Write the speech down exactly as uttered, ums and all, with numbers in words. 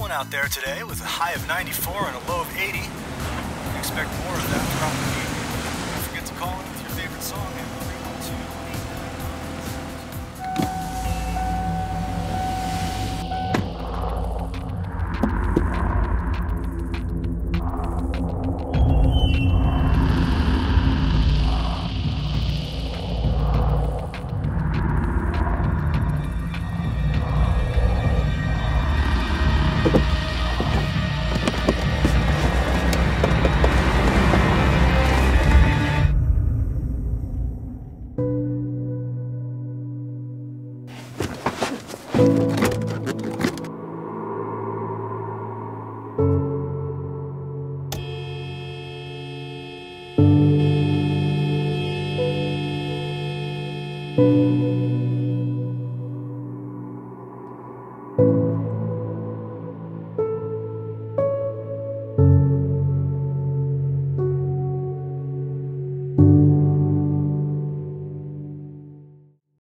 chilling out there today with a high of ninety-four and a low of eighty. You can expect more of that throughout the week. Don't forget to call in with your favorite song.